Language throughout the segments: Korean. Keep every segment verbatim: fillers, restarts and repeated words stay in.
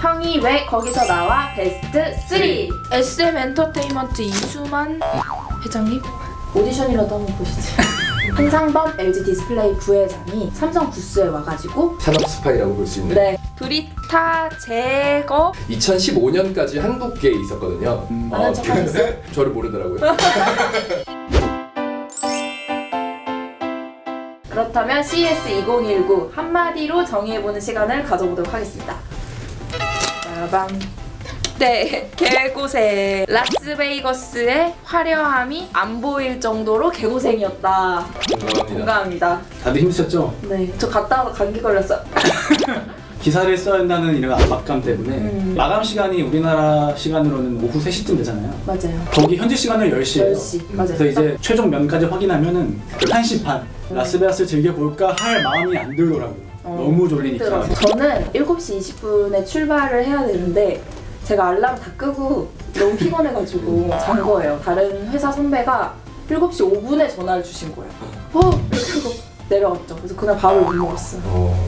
형이 왜 거기서 나와 베스트 쓰리. 에스엠 엔터테인먼트 이수만 회장님? 오디션이라도 한번 보시죠. 한상범 엘지 디스플레이 부회장이 삼성 부스에 와가지고 산업 스파이라고 볼 수 있는. 네. 브리타 제거 이천십오 년까지 한국계에 있었거든요. 음, 아는 척 하셨어요? 저를 모르더라고요. 그렇다면 씨이에스 이천십구 한마디로 정의해보는 시간을 가져보도록 하겠습니다. 빠밤. 네, 개고생. 라스베이거스의 화려함이 안 보일 정도로 개고생이었다. 공감합니다. 공감합니다. 다들 힘드셨죠? 네, 저 갔다 와서 감기 걸렸어요. 기사를 써야 한다는 이런 압박감 때문에 음. 마감 시간이 우리나라 시간으로는 오후 세 시쯤 되잖아요. 맞아요. 거기 현지 시간은 열 시예요. 열 시. 맞아요. 그래서 이제 최종 면까지 확인하면은 한 시 반. 음. 라스베가스 즐겨볼까 할 마음이 안 들더라고요. 어, 너무 졸리니까. 힘들어서. 저는 일곱 시 이십 분에 출발을 해야 되는데 제가 알람 다 끄고 너무 피곤해가지고 잔 거예요. 다른 회사 선배가 일곱 시 오 분에 전화를 주신 거예요. 어! 이렇게 하고 내려갔죠. 그래서 그날 밥을 못 먹었어요. 어...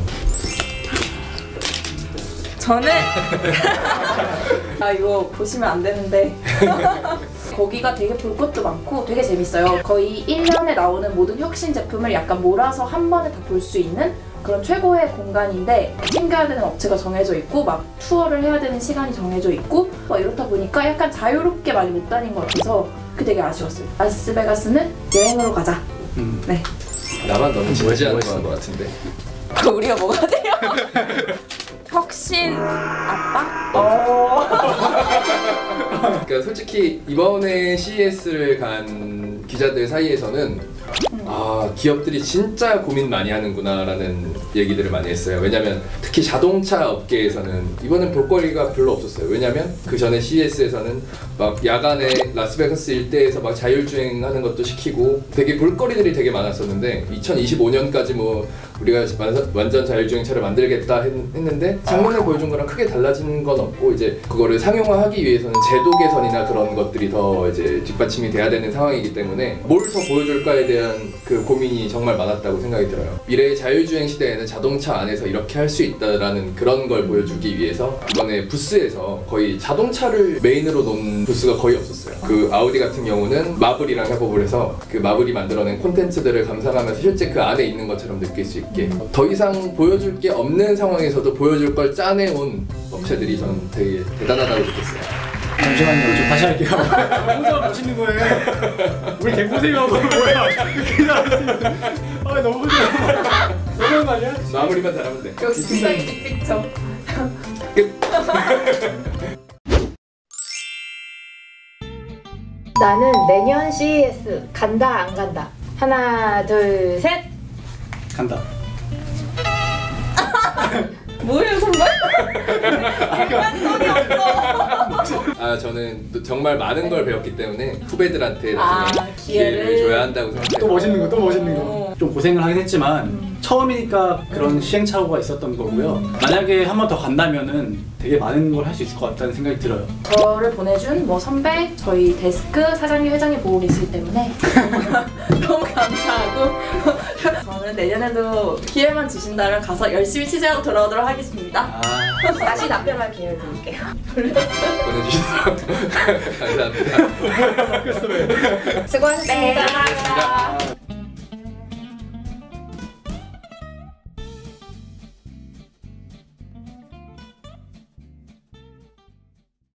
저는 아 이거 보시면 안 되는데 거기가 되게 볼 것도 많고 되게 재밌어요. 거의 일 년에 나오는 모든 혁신 제품을 약간 몰아서 한 번에 다 볼 수 있는 그런 최고의 공간인데 챙겨야 되는 업체가 정해져 있고 막 투어를 해야 되는 시간이 정해져 있고 뭐 이렇다 보니까 약간 자유롭게 많이 못 다닌 것 같아서 그게 되게 아쉬웠어요. 라스베가스는 여행으로 가자. 음. 네. 나만 너무 진지한 것 같은데. 우리가 뭐가 돼요? 혁신 아빠? 어. 그러니까 솔직히 이번에 씨이에스를 간 기자들 사이에서는 아 기업들이 진짜 고민 많이 하는구나라는 얘기들을 많이 했어요. 왜냐면 특히 자동차 업계에서는 이번엔 볼거리가 별로 없었어요. 왜냐면 그 전에 씨이에스에서는 막 야간에 라스베가스 일대에서 막 자율주행하는 것도 시키고 되게 볼거리들이 되게 많았었는데 이천이십오 년까지 뭐 우리가 완전 자율주행차를 만들겠다 했, 했는데 작년에 보여준 거랑 크게 달라진 건 없고 이제 그거를 상용화하기 위해서는 제도 개선이나 그런 것들이 더 이제 뒷받침이 돼야 되는 상황이기 때문에 뭘 더 보여줄까에 대한 그 고민이 정말 많았다고 생각이 들어요. 미래의 자율주행 시대에는 자동차 안에서 이렇게 할 수 있다라는 그런 걸 보여주기 위해서 이번에 부스에서 거의 자동차를 메인으로 놓은 부스가 거의 없었어요. 그 아우디 같은 경우는 마블이랑 협업을 해서 그 마블이 만들어낸 콘텐츠들을 감상하면서 실제 그 안에 있는 것처럼 느낄 수 있게 더 이상 보여줄 게 없는 상황에서도 보여줄 걸 짜내온 업체들이 저는 되게 대단하다고 느꼈어요. 잠시만요. 좀 다시 할게요. 혼자 멋있는 거예요. 우리 개고생하고 뭐야. 아 너무 힘들어. 너무한 거 아니야? 마무리만 잘하면 돼. 역시 굉장히 빅픽처. 끝. 나는 내년 씨이에스 간다 안 간다. 하나 둘 셋. 간다. 뭐예요 선발? 인간성이 없어. 아 저는 또 정말 많은 걸 배웠기 때문에 후배들한테 아, 나중에 기회를. 기회를 줘야 한다고 생각해요. 또 멋있는 거, 또 멋있는 거. 어. 좀 고생을 하긴 했지만 음. 처음이니까 그런 시행착오가 있었던 거고요. 음. 만약에 한 번 더 간다면은 되게 많은 걸 할 수 있을 것 같다는 생각이 들어요. 저를 보내준 뭐 선배, 저희 데스크 사장님, 회장님 보고 계시기 때문에 너무 감사하고 저는 내년에도 기회만 주신다면 가서 열심히 취재하고 돌아오도록 하겠습니다. 아. 다시 답변할 기회를 드릴게요. 보내주셔서 감사합니다. 수고하셨습니다. 네, 감사합니다.